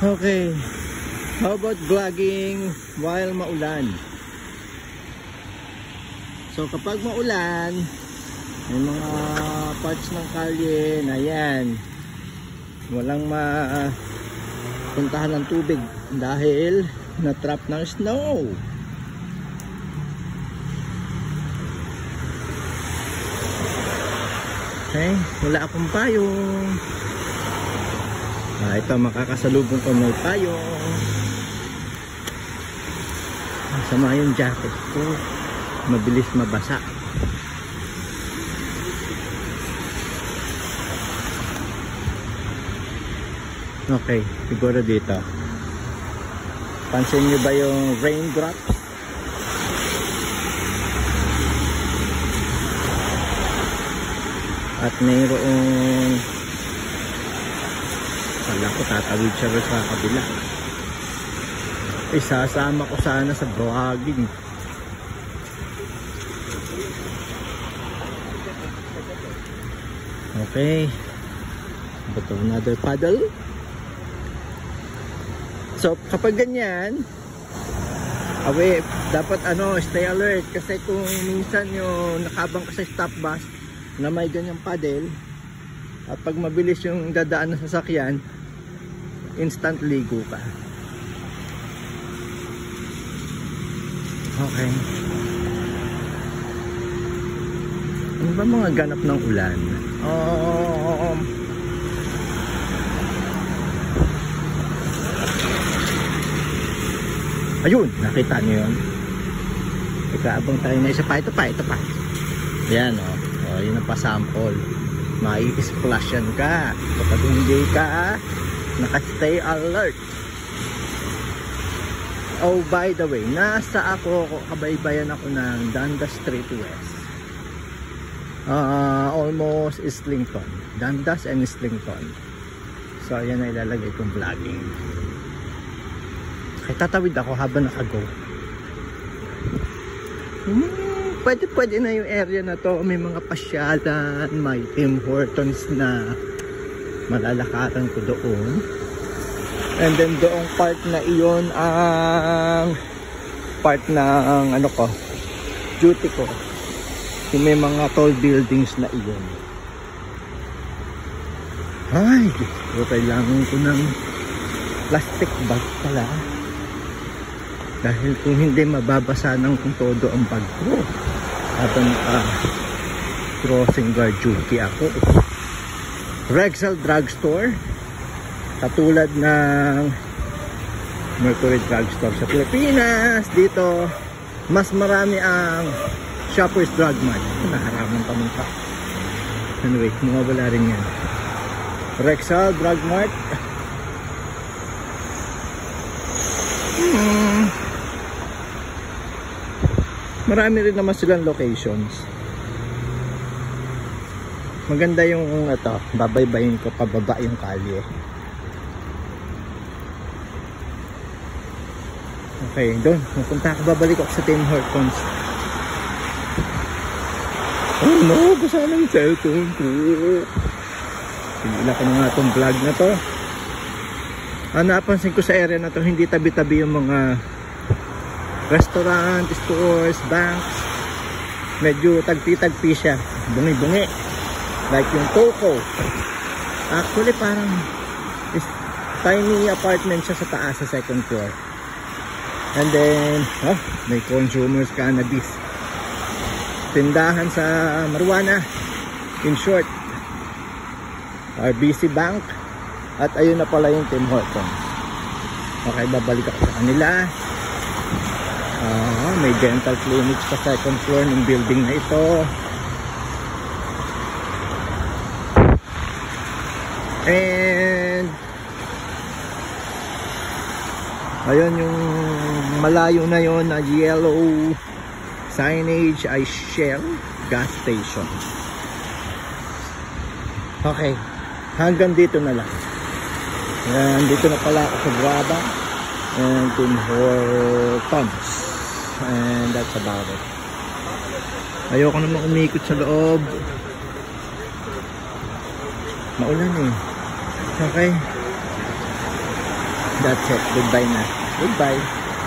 Okay, how about vlogging while maulan? So kapag maulan, may mga parts ng kalye na yan, walang mapuntahan ng tubig dahil na-trap ng snow. Okay, wala akong payong. Ito, makakasalubong ko may payong. Masama yung jacket ko, mabilis mabasa. Okay, siguro dito. Pansin nyo ba yung raindrops? At mayroong, wala ko, tatawid siya sa kabila. Isasama ko sana sa vlogging. Okay, but another paddle. So kapag ganyan, dapat stay alert, kasi kung minsan yung nakabang ka sa stop bus na may ganyang paddle, at pag mabilis yung dadaan ng sasakyan, instant ligo ka. Okay. Ano ba mga ganap ng ulan? Ayun, nakita niyo yun? Ikaabang tayo na isa pa. Ito pa. Yan yun ang pasample. Mai-splashan ka kapag hindi ka naka-stay alert. Oh, by the way, kabaybayan ako ng Dundas Street West. Almost Islington. Dundas and Islington. So, yan na ilalagay kong vlogging. Kaya tatawid ako habang nakago. Pwede na yung area na to. May mga pasyalan, may Tim Hortons na malalakaran ko doon. And then doong part na iyon ang part ng duty ko. Yung may mga tall buildings na iyon. Ay, kailangan ko ng plastic bag pala. Dahil kung hindi, mababasa ng kung todo ang bag ko. Habang crossing guard duty ako. Rexall Drugstore. Katulad ng Mercury Drugstore sa Pilipinas. Dito, mas marami ang Shoppers Drug Mart. Naharaman pa mong pa. Anyway, mawawala rin yan. Rexall Drug Mart. Marami rin naman silang locations. Maganda yung babaybayin ko pababa yung kalye. Okay, doon. Pupunta ako, babalik ako sa Tim Hortons. Oh no, basa ng cellphone ko. Tingnan ko na nga itong vlog na to. Napansin ko sa area na to, hindi tabi-tabi yung mga restaurant, stores, banks. Medyo tagpi-tagpi siya. Bungi-bungi. Like yung Coco. Actually, parang tiny apartment siya sa taas, sa second floor. And then, may consumers cannabis. Tindahan sa marijuana. In short, RBC Bank. At ayun na pala yung Tim Hortons. Okay, babalik ako sa kanila. May dental clinic sa second floor ng building na ito. And ayun, yung malayo na yon na yellow signage ay Shell gas station. Okay, hanggang dito na lang. And dito na pala ako sa Graba and Tim Hortons. And that's about it. Ayoko naman umikot sa loob. Maulan eh. Okay. That's it. Goodbye na. Goodbye.